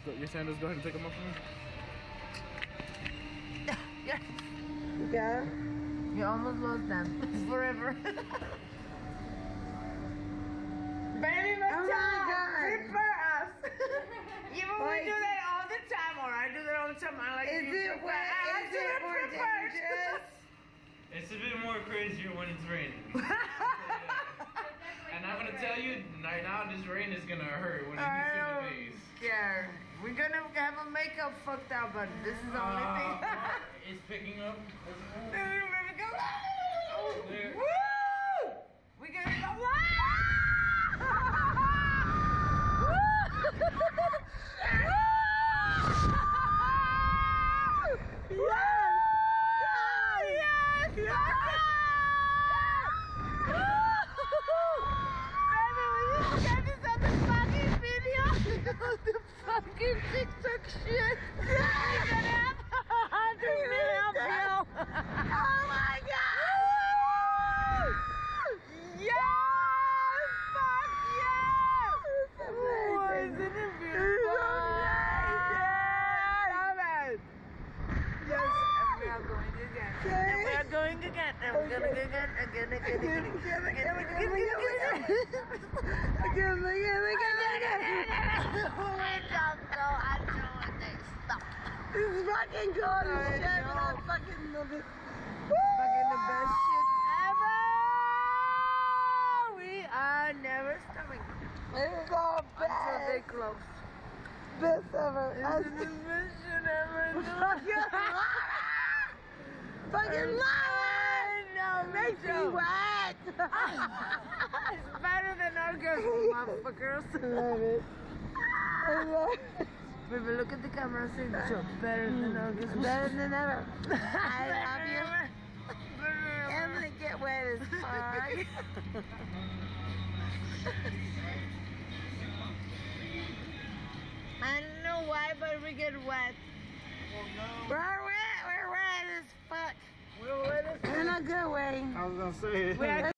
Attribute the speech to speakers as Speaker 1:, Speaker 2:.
Speaker 1: your sandals. Go ahead and take them off for me.
Speaker 2: Yeah.
Speaker 3: Yeah.
Speaker 2: You almost lost them. Forever. Baby,
Speaker 3: Oh my God.
Speaker 2: prepare us. You know,
Speaker 3: Like-
Speaker 2: we do that all the time, or I do that all the time. I like
Speaker 3: Is
Speaker 2: you
Speaker 3: it
Speaker 2: prepare. I like
Speaker 3: is
Speaker 2: to
Speaker 3: it
Speaker 2: be
Speaker 3: more
Speaker 2: prepared.
Speaker 3: dangerous?
Speaker 1: It's a bit more crazier when it's raining. And I'm gonna tell you right now, this rain is gonna hurt when it hits you in the face.
Speaker 2: Yeah, we're gonna have a makeup fucked up, but this is the only thing.
Speaker 1: It's picking up.
Speaker 2: We're go.
Speaker 1: There.
Speaker 2: Woo! We're gonna go.
Speaker 3: The fucking TikTok shit. We're gonna have 100 million views. Oh my God! Yes! Fuck yes! Isn't it beautiful? Love it.
Speaker 2: Yes, and we are going again. And we are going again. And we're gonna go again.
Speaker 3: This is fucking cold as shit, but I fucking love it.
Speaker 2: Fucking the best shit ever. We are never stopping
Speaker 3: This is all
Speaker 2: until they
Speaker 3: best.
Speaker 2: close.
Speaker 3: Best ever.
Speaker 2: This is the best shit ever.
Speaker 3: Fucking love it.
Speaker 2: No,
Speaker 3: Makes me wet.
Speaker 2: It's better than orgasm, motherfuckers.
Speaker 3: Love it. I love it.
Speaker 2: Baby, look at the camera and say, "Joe, better than orgasm."
Speaker 3: Better than ever. I love you. I'm gonna get wet as fuck.
Speaker 2: I don't know why, but we get wet.
Speaker 3: We're wet as fuck.
Speaker 2: We're wet as
Speaker 3: In a good way.
Speaker 1: I was gonna say.
Speaker 2: We are